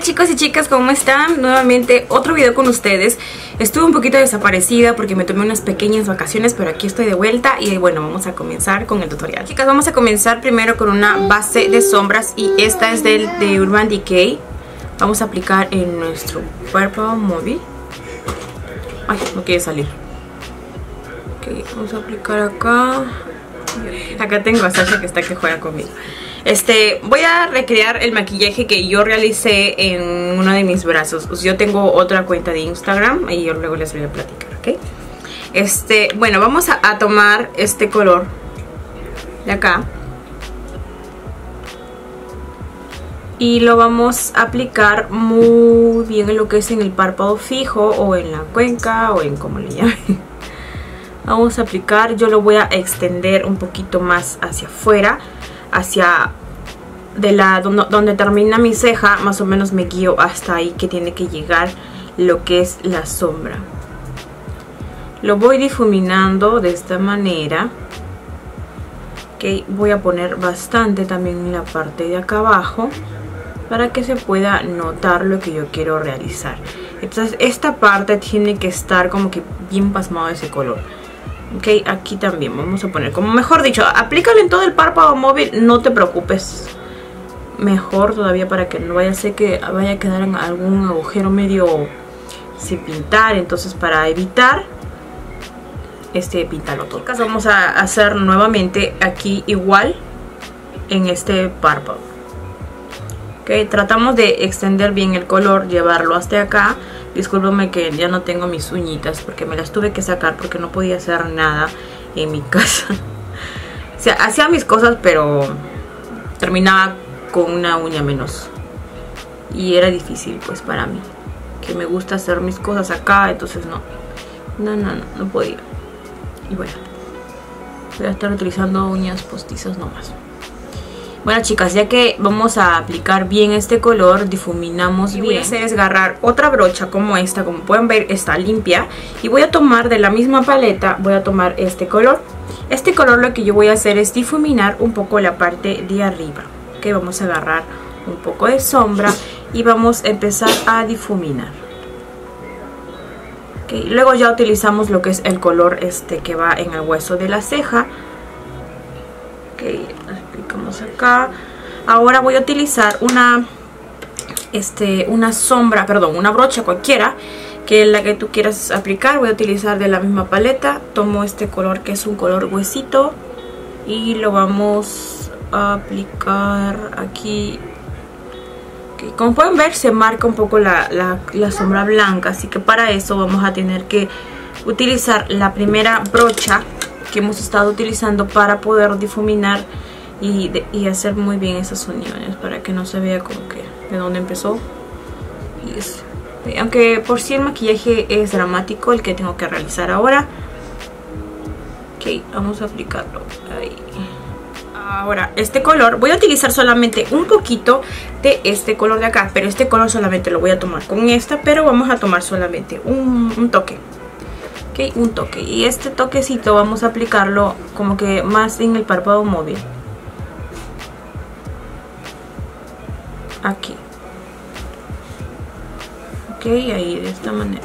chicos y chicas, ¿cómo están? Nuevamente otro video con ustedes. Estuve un poquito desaparecida porque me tomé unas pequeñas vacaciones, pero aquí estoy de vuelta y bueno, vamos a comenzar con el tutorial. Chicas, vamos a comenzar primero con una base de sombras y esta es de Urban Decay. Vamos a aplicar en nuestro párpado móvil. Ay, no quiere salir. Ok, vamos a aplicar acá. Acá tengo a Sasha que juega conmigo. Voy a recrear el maquillaje que yo realicé en uno de mis brazos. Yo tengo otra cuenta de Instagram y yo luego les voy a platicar, ¿ok? Bueno, vamos a tomar este color de acá y lo vamos a aplicar muy bien en lo que es en el párpado fijo o en la cuenca o en como le llamen. Vamos a aplicar, yo lo voy a extender un poquito más hacia afuera, hacia donde termina mi ceja, más o menos me guío hasta ahí que tiene que llegar lo que es la sombra. Lo voy difuminando de esta manera. Okay, voy a poner bastante también en la parte de acá abajo para que se pueda notar lo que yo quiero realizar. Entonces esta parte tiene que estar como que bien pasmado ese color. Ok, aquí también vamos a poner, como mejor dicho, aplícalo en todo el párpado móvil, no te preocupes. Mejor todavía para que no vaya a ser que vaya a quedar en algún agujero medio sin pintar. Entonces para evitar, píntalo todo. Vamos a hacer nuevamente aquí igual en este párpado. Ok, tratamos de extender bien el color, llevarlo hasta acá. Discúlpame que ya no tengo mis uñitas porque me las tuve que sacar porque no podía hacer nada en mi casa. O sea, hacía mis cosas pero terminaba con una uña menos. Y era difícil pues para mí, que me gusta hacer mis cosas acá, entonces no podía. Y bueno, voy a estar utilizando uñas postizas nomás. Bueno chicas, ya que vamos a aplicar bien este color, difuminamos bien. Lo que voy a hacer es agarrar otra brocha como esta, como pueden ver está limpia. Y voy a tomar de la misma paleta, voy a tomar este color. Este color lo que yo voy a hacer es difuminar un poco la parte de arriba. Ok, vamos a agarrar un poco de sombra y vamos a empezar a difuminar. Okay, luego ya utilizamos lo que es el color que va en el hueso de la ceja. Ok, aplicamos acá. Ahora voy a utilizar una sombra, perdón, una brocha cualquiera, que es la que tú quieras aplicar. Voy a utilizar de la misma paleta. Tomo este color que es un color huesito y lo vamos a aplicar aquí. Okay, como pueden ver se marca un poco la sombra blanca, así que para eso vamos a tener que utilizar la primera brocha que hemos estado utilizando para poder difuminar y hacer muy bien esas uniones para que no se vea como que de dónde empezó. Y eso. Aunque por si el maquillaje es dramático el que tengo que realizar ahora. Ok, vamos a aplicarlo ahí. Ahora este color voy a utilizar solamente un poquito de este color de acá, pero este color solamente lo voy a tomar con esta, pero vamos a tomar solamente un toque. Ok, un toque, y este toquecito vamos a aplicarlo como que más en el párpado móvil. Aquí. Ok, ahí de esta manera.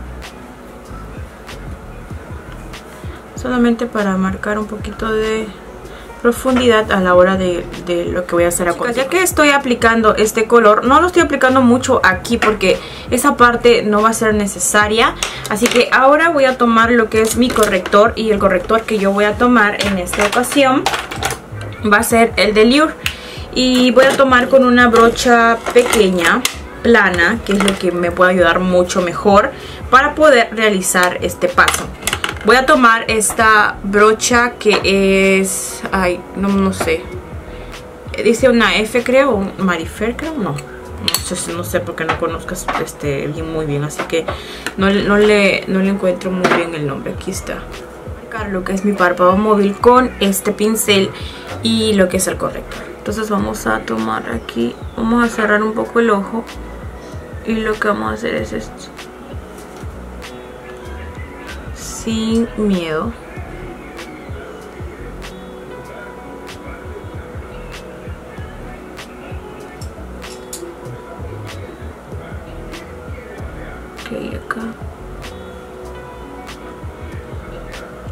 Solamente para marcar un poquito de profundidad a la hora de lo que voy a hacer a continuación. Ya que estoy aplicando este color, no lo estoy aplicando mucho aquí porque esa parte no va a ser necesaria. Así que ahora voy a tomar lo que es mi corrector, y el corrector que yo voy a tomar en esta ocasión va a ser el de Lure. Y voy a tomar con una brocha pequeña, plana, que es lo que me puede ayudar mucho mejor para poder realizar este paso. Voy a tomar esta brocha que es, ay, no sé, dice una F creo, un Marifer creo, no sé porque no conozcas muy bien, así que no le encuentro muy bien el nombre. Aquí está. Lo que es mi párpado móvil con este pincel y lo que es el corrector. Entonces vamos a tomar aquí, vamos a cerrar un poco el ojo y lo que vamos a hacer es esto. Sin miedo.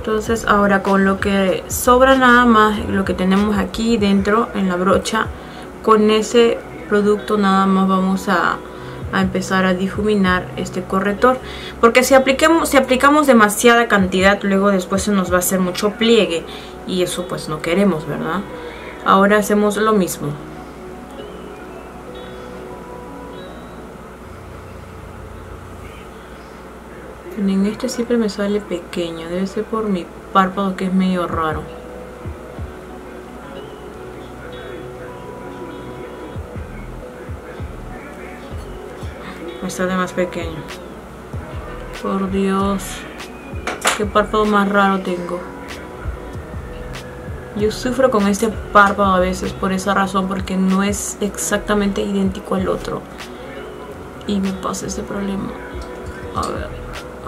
Entonces ahora con lo que sobra nada más, lo que tenemos aquí dentro en la brocha, con ese producto nada más vamos a empezar a difuminar este corrector, porque si aplicamos demasiada cantidad, luego después se nos va a hacer mucho pliegue y eso pues no queremos, ¿verdad? Ahora hacemos lo mismo. En este siempre me sale pequeño, debe ser por mi párpado que es medio raro. Me sale más pequeño. Por Dios, qué párpado más raro tengo. Yo sufro con este párpado a veces por esa razón, porque no es exactamente idéntico al otro y me pasa ese problema. A ver.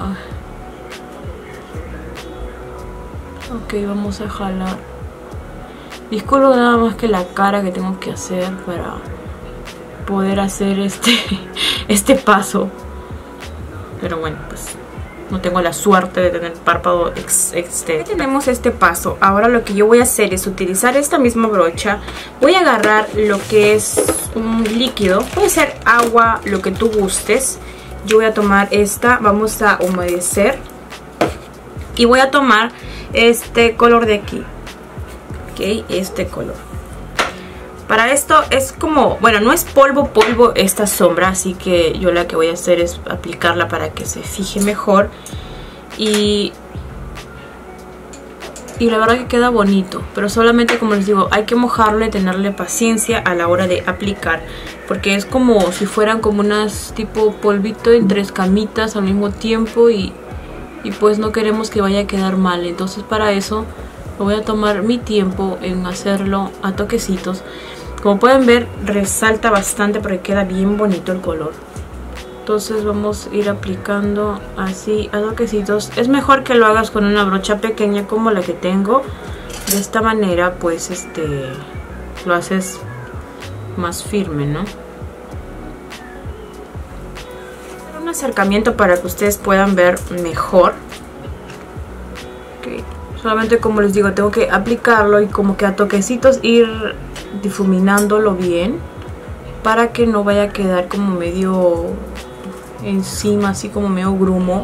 Ok, vamos a jalar. Disculpo nada más que la cara que tengo que hacer para poder hacer este paso, pero bueno, pues no tengo la suerte de tener párpado externo. Tenemos este paso. Ahora lo que yo voy a hacer es utilizar esta misma brocha. Voy a agarrar lo que es un líquido, puede ser agua, lo que tú gustes. Yo voy a tomar esta, vamos a humedecer y voy a tomar este color de aquí, ok, este color. Para esto es como, bueno, no es polvo esta sombra, así que yo la que voy a hacer es aplicarla para que se fije mejor y la verdad que queda bonito, pero solamente, como les digo, hay que mojarlo y tenerle paciencia a la hora de aplicar, porque es como si fueran como unas tipo polvito en 3 camitas al mismo tiempo y pues no queremos que vaya a quedar mal. Entonces para eso voy a tomar mi tiempo en hacerlo a toquecitos. Como pueden ver, resalta bastante porque queda bien bonito el color. Entonces vamos a ir aplicando así a toquecitos. Es mejor que lo hagas con una brocha pequeña como la que tengo. De esta manera pues lo haces más firme, ¿no? Un acercamiento para que ustedes puedan ver mejor. Okay. Solamente, como les digo, tengo que aplicarlo y como que a toquecitos ir difuminándolo bien para que no vaya a quedar como medio encima, así como medio grumo.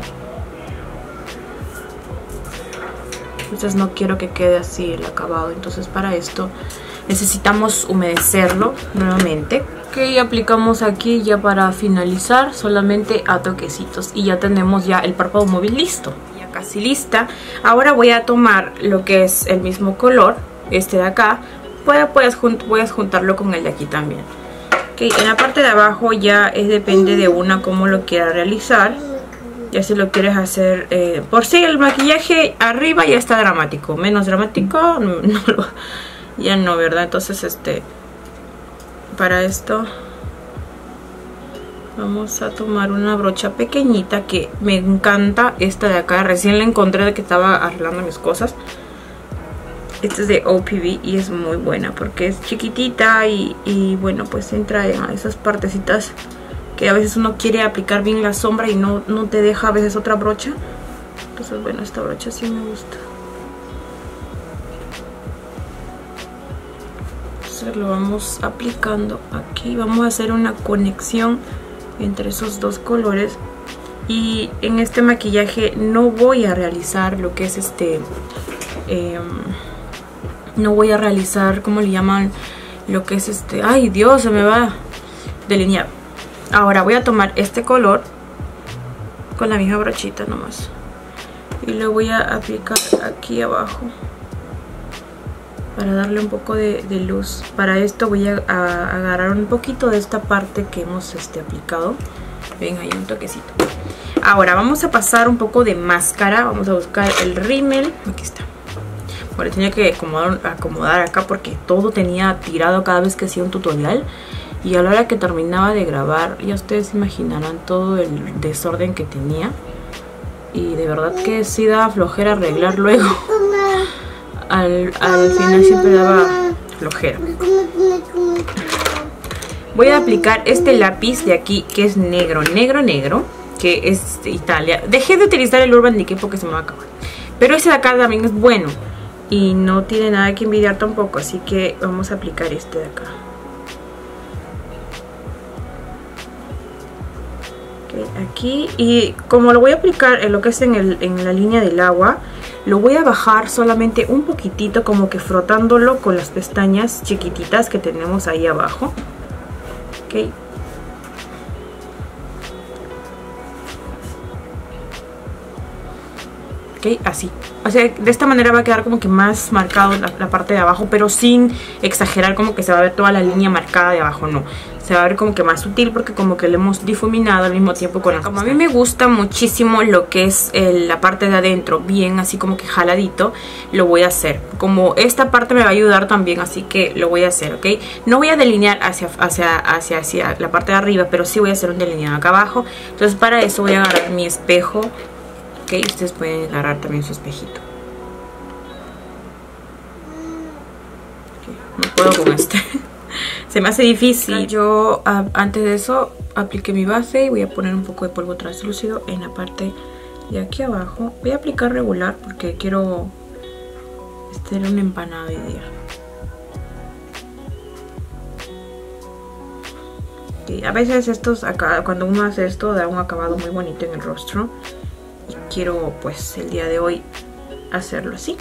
Entonces no quiero que quede así el acabado. Entonces para esto necesitamos humedecerlo nuevamente. Ok, aplicamos aquí ya para finalizar, solamente a toquecitos y ya tenemos ya el párpado móvil listo. Ya casi lista. Ahora voy a tomar lo que es el mismo color, este de acá. Voy a juntarlo con el de aquí también. Okay, en la parte de abajo ya depende de una cómo lo quiera realizar. Ya si lo quieres hacer por sí, el maquillaje arriba ya está dramático. Menos dramático ya no, ¿verdad? Entonces para esto vamos a tomar una brocha pequeñita que me encanta, esta de acá. Recién la encontré de que estaba arreglando mis cosas. Esta es de OPV y es muy buena porque es chiquitita y bueno, pues entra en esas partecitas que a veces uno quiere aplicar bien la sombra y no te deja a veces otra brocha. Entonces bueno, esta brocha sí me gusta. Entonces lo vamos aplicando aquí. Vamos a hacer una conexión entre esos dos colores. Y en este maquillaje no voy a realizar lo que es no voy a realizar, ¿cómo le llaman? Lo que es ay Dios, se me va delinear. Ahora voy a tomar este color con la misma brochita nomás y lo voy a aplicar aquí abajo para darle un poco de luz. Para esto voy a agarrar un poquito de esta parte que hemos aplicado. Ven, ahí un toquecito. Ahora vamos a pasar un poco de máscara. Vamos a buscar el rímel. Aquí está. Bueno, tenía que acomodar acá porque todo tenía tirado cada vez que hacía un tutorial. Y a la hora que terminaba de grabar, ya ustedes imaginarán todo el desorden que tenía. Y de verdad que sí daba flojera arreglar luego. Al final siempre daba flojera. Voy a aplicar este lápiz de aquí que es negro, que es de Italia. Dejé de utilizar el Urban Decay porque se me va a acabar. Pero ese de acá también es bueno y no tiene nada que envidiar tampoco, así que vamos a aplicar este de acá. Aquí, y como lo voy a aplicar en lo que es en la línea del agua, lo voy a bajar solamente un poquitito, como que frotándolo con las pestañas chiquititas que tenemos ahí abajo. Ok. Ok, así. O sea, de esta manera va a quedar como que más marcado la parte de abajo, pero sin exagerar como que se va a ver toda la línea marcada de abajo, no. Se va a ver como que más sutil porque como que le hemos difuminado al mismo tiempo con las pestañas. Como a mí me gusta muchísimo lo que es la parte de adentro, bien así como que jaladito, lo voy a hacer. Como esta parte me va a ayudar también, así que lo voy a hacer, ¿ok? No voy a delinear hacia la parte de arriba, pero sí voy a hacer un delineado acá abajo. Entonces para eso voy a agarrar mi espejo. Ok, ustedes pueden agarrar también su espejito. Okay, no puedo con este. Se me hace difícil. Yo antes de eso apliqué mi base y voy a poner un poco de polvo translúcido en la parte de aquí abajo. Voy a aplicar regular porque quiero hacer una empanada hoy día. Okay, a veces estos acá, cuando uno hace esto, da un acabado muy bonito en el rostro. Y quiero pues el día de hoy hacerlo así.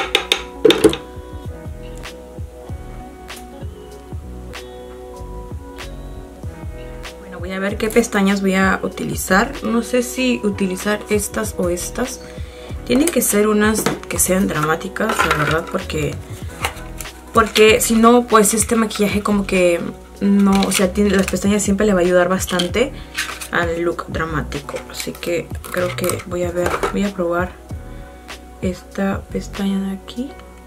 Bueno, voy a ver qué pestañas voy a utilizar. No sé si utilizar estas o estas. Tienen que ser unas que sean dramáticas, la verdad, porque si no, pues este maquillaje como que no, o sea, las pestañas siempre le va a ayudar bastante al look dramático. Así que creo que voy a probar esta pestaña de aquí.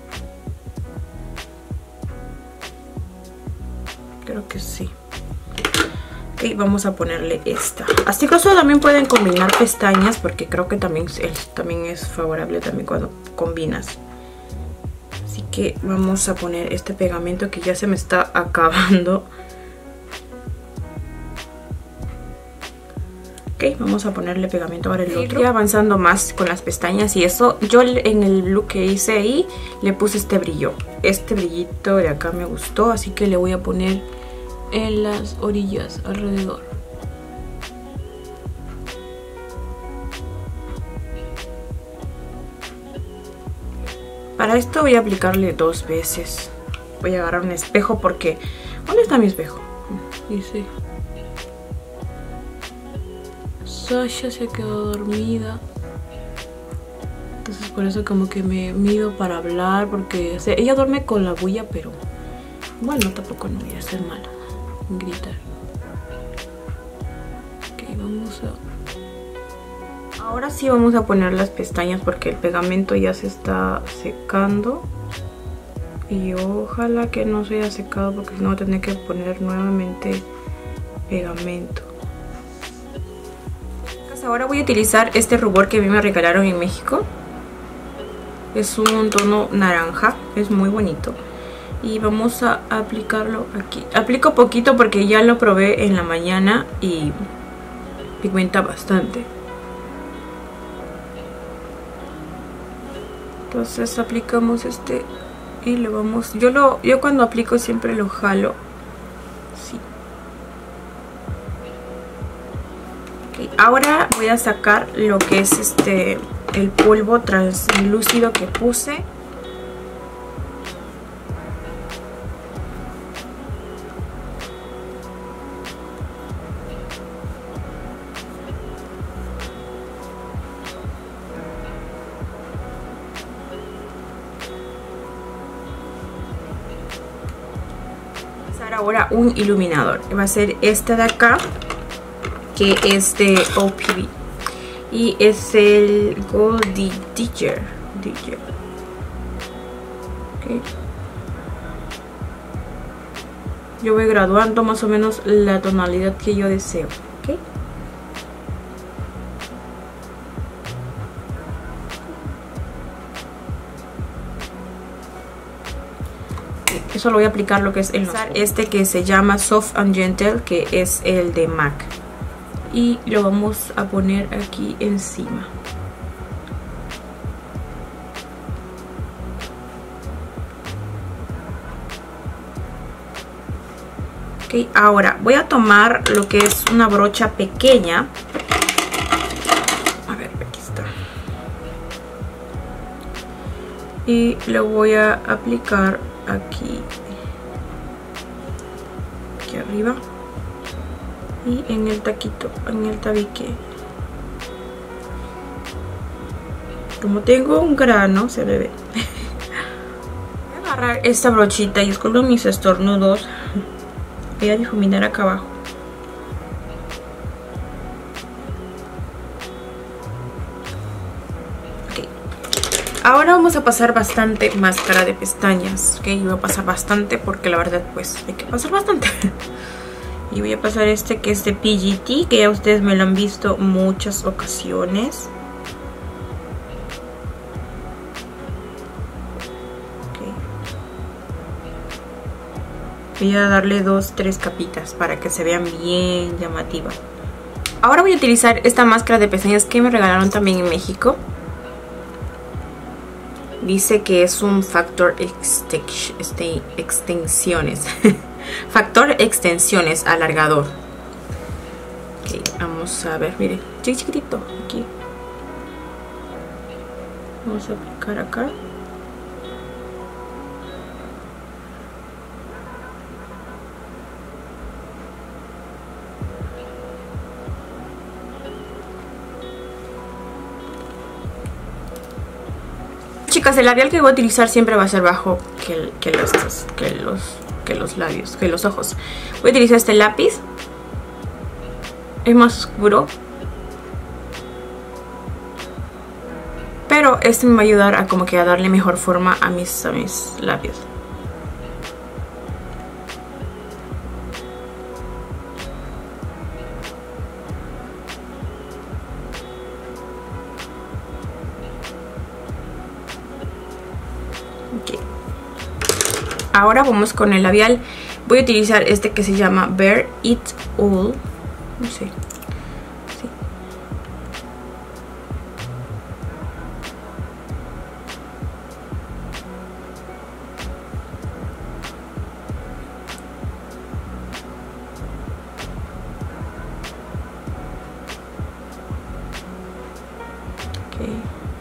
Creo que sí. Ok, vamos a ponerle esta. Así que también pueden combinar pestañas, porque creo que también es favorable también cuando combinas. Así que vamos a poner este pegamento que ya se me está acabando. Ok, vamos a ponerle pegamento ahora el otro. Estoy avanzando más con las pestañas y eso. Yo en el look que hice ahí le puse este brillo. Este brillito de acá me gustó, así que le voy a poner en las orillas alrededor. Para esto voy a aplicarle 2 veces. Voy a agarrar un espejo porque... ¿Dónde está mi espejo? Dice... Sasha se quedó dormida. Entonces por eso como que me mido para hablar, porque o sea, ella duerme con la bulla, pero bueno, tampoco no voy a ser mala en gritar. Ok, vamos a... Ahora sí vamos a poner las pestañas porque el pegamento ya se está secando. Y ojalá que no se haya secado, porque si no voy a tener que poner nuevamente pegamento. Ahora voy a utilizar este rubor que a mí me regalaron en México. Es un tono naranja, es muy bonito. Y vamos a aplicarlo aquí. Aplico poquito porque ya lo probé en la mañana y pigmenta bastante. Entonces aplicamos este y le vamos... Yo cuando aplico siempre lo jalo. Sí. Ahora voy a sacar lo que es el polvo translúcido que puse. Voy a usar ahora un iluminador. Va a ser este de acá, que es de OPB y es el Gold Digger. Okay. Yo voy graduando más o menos la tonalidad que yo deseo. Okay. Eso lo voy a aplicar lo que es este que se llama Soft and Gentle, que es el de MAC. Y lo vamos a poner aquí encima. Ok, ahora voy a tomar lo que es una brocha pequeña. A ver, aquí está. Y lo voy a aplicar aquí arriba y en el taquito, en el tabique. Como tengo un grano, se me ve. Voy a agarrar esta brochita y escondo mis estornudos. Voy a difuminar acá abajo. Ok. Ahora vamos a pasar bastante máscara de pestañas. Ok, voy a pasar bastante porque la verdad pues hay que pasar bastante. Y voy a pasar este que es de PGT, que ya ustedes me lo han visto muchas ocasiones. Voy a darle 2-3 capitas para que se vean bien llamativa. Ahora voy a utilizar esta máscara de pestañas que me regalaron también en México. Dice que es un factor extensiones. Factor extensiones alargador. Ok, vamos a ver, miren, chiquitito aquí. Vamos a aplicar acá. Chicas, el labial que voy a utilizar siempre va a ser bajo que los labios, que los ojos. Voy a utilizar este lápiz. Es más oscuro, pero este me va a ayudar a como que a darle mejor forma a mis labios. Okay. Ahora vamos con el labial. Voy a utilizar este que se llama Bare It All. No sé. Sí. Okay.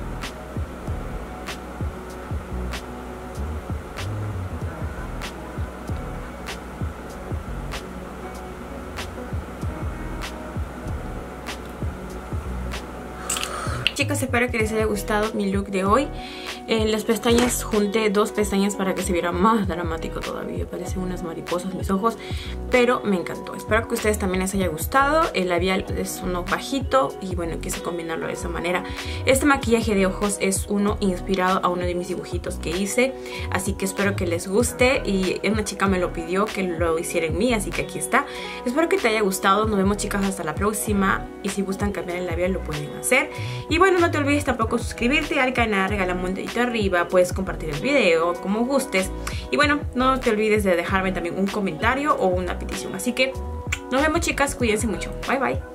Chicas, espero que les haya gustado mi look de hoy. Las pestañas, junté 2 pestañas para que se viera más dramático todavía. Parecen unas mariposas mis ojos, pero me encantó. Espero que a ustedes también les haya gustado. El labial es uno bajito y bueno, quise combinarlo de esa manera. Este maquillaje de ojos es uno inspirado a uno de mis dibujitos que hice, así que espero que les guste. Y una chica me lo pidió que lo hiciera en mí, así que aquí está. Espero que te haya gustado. Nos vemos, chicas, hasta la próxima. Y si gustan cambiar el labial, lo pueden hacer. Y bueno, no te olvides tampoco suscribirte al canal, regálame un dedito arriba, puedes compartir el video como gustes. Y bueno, no te olvides de dejarme también un comentario o una petición. Así que nos vemos, chicas, cuídense mucho. Bye bye.